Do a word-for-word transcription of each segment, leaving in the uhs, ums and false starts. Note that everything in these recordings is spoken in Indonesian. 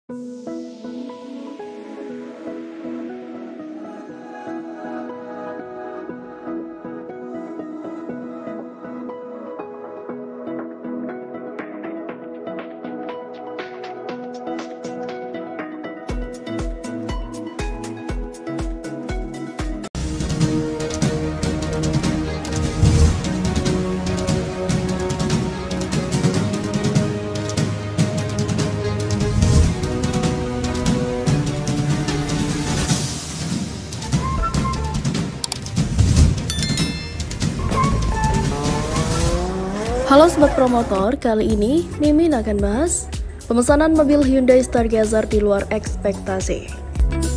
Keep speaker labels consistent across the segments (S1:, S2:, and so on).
S1: Halo Sobat Promotor, kali ini Mimin akan bahas pemesanan mobil Hyundai Stargazer di luar ekspektasi.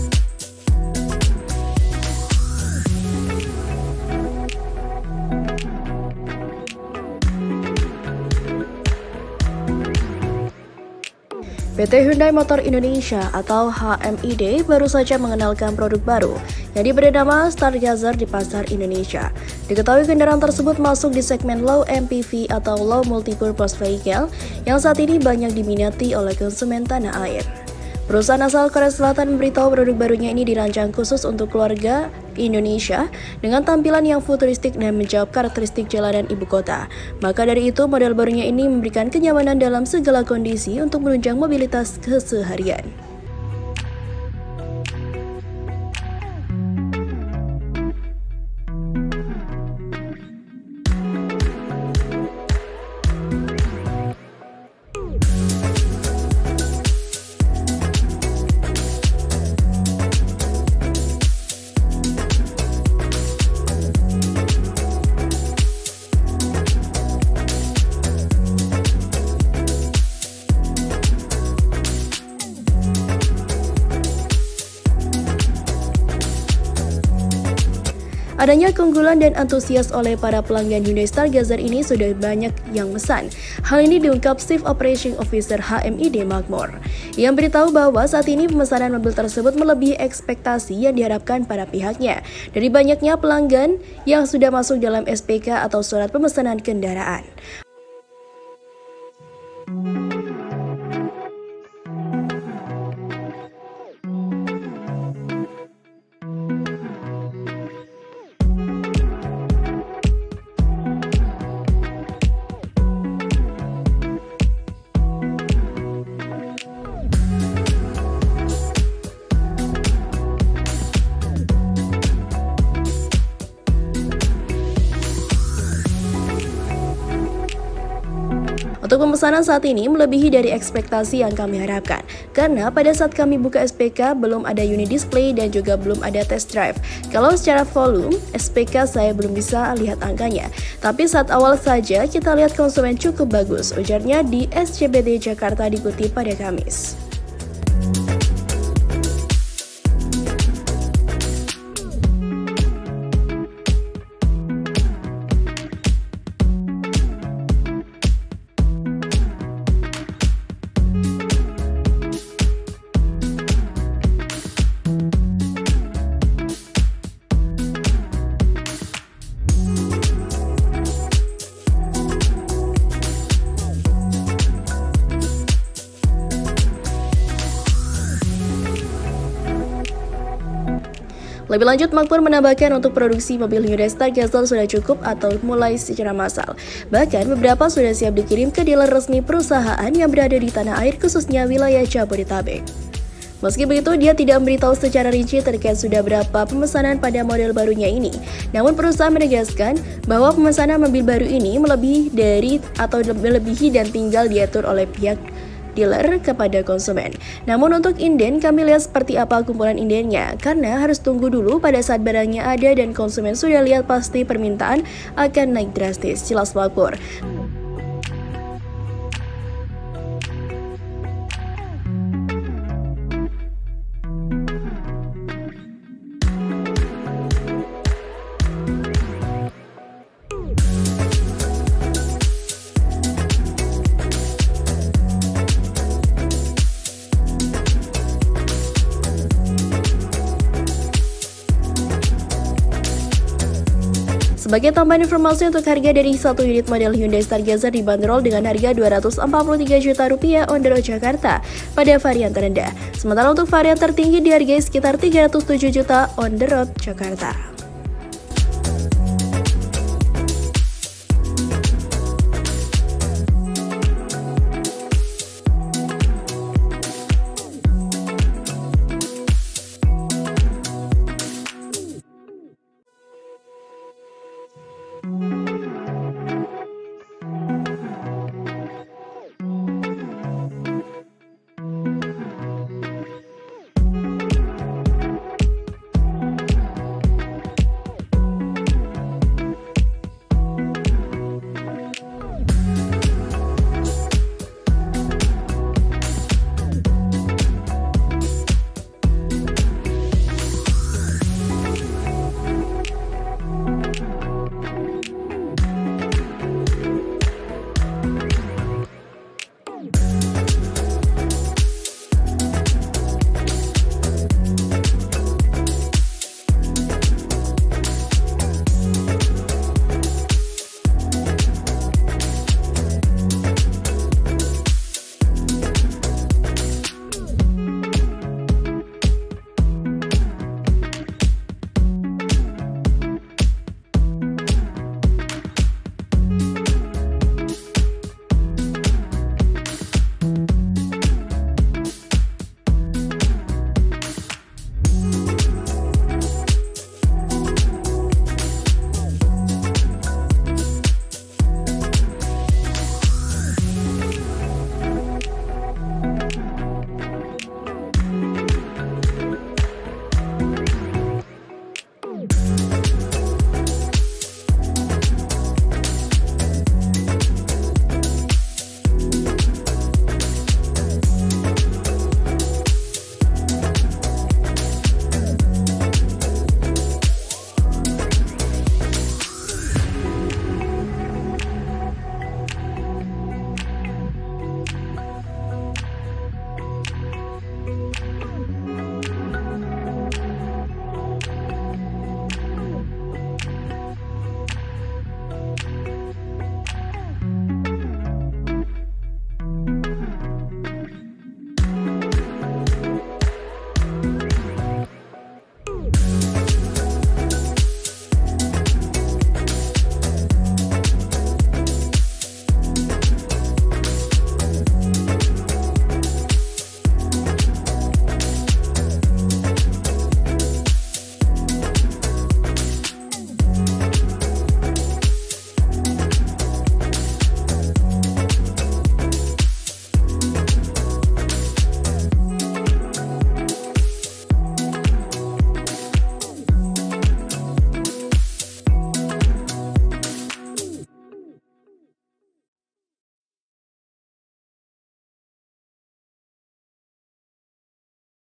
S1: P T Hyundai Motor Indonesia atau H M I D baru saja mengenalkan produk baru yang diberi nama Stargazer di pasar Indonesia. Diketahui kendaraan tersebut masuk di segmen low M P V atau low multipurpose vehicle yang saat ini banyak diminati oleh konsumen tanah air. Perusahaan asal Korea Selatan memberitahu produk barunya ini dirancang khusus untuk keluarga Indonesia dengan tampilan yang futuristik dan menjawab karakteristik jalanan ibu kota. Maka dari itu, model barunya ini memberikan kenyamanan dalam segala kondisi untuk menunjang mobilitas keseharian. Adanya keunggulan dan antusias oleh para pelanggan Hyundai Stargazer ini sudah banyak yang mesan. Hal ini diungkap Chief Operating Officer H M I D Makmur. Ia beritahu bahwa saat ini pemesanan mobil tersebut melebihi ekspektasi yang diharapkan para pihaknya dari banyaknya pelanggan yang sudah masuk dalam S P K atau surat pemesanan kendaraan. Untuk pemesanan saat ini melebihi dari ekspektasi yang kami harapkan, karena pada saat kami buka S P K belum ada unit display dan juga belum ada test drive. Kalau secara volume, S P K saya belum bisa lihat angkanya, tapi saat awal saja kita lihat konsumen cukup bagus, ujarnya di S C B D Jakarta dikutip pada Kamis. Lebih lanjut, Makmur menambahkan untuk produksi mobil Hyundai Stargazer sudah cukup atau mulai secara massal. Bahkan beberapa sudah siap dikirim ke dealer resmi perusahaan yang berada di tanah air, khususnya wilayah Jabodetabek. Meski begitu, dia tidak memberitahu secara rinci terkait sudah berapa pemesanan pada model barunya ini. Namun perusahaan menegaskan bahwa pemesanan mobil baru ini melebihi dari atau melebihi dan tinggal diatur oleh pihak dealer kepada konsumen. Namun untuk inden, kami lihat seperti apa kumpulan indennya, karena harus tunggu dulu pada saat barangnya ada dan konsumen sudah lihat pasti permintaan akan naik drastis, jelas Makmur. Sebagai tambahan informasi untuk harga dari satu unit model Hyundai Stargazer dibanderol dengan harga dua ratus empat puluh tiga juta rupiah on the road Jakarta pada varian terendah. Sementara untuk varian tertinggi dihargai sekitar tiga ratus tujuh juta on the road Jakarta.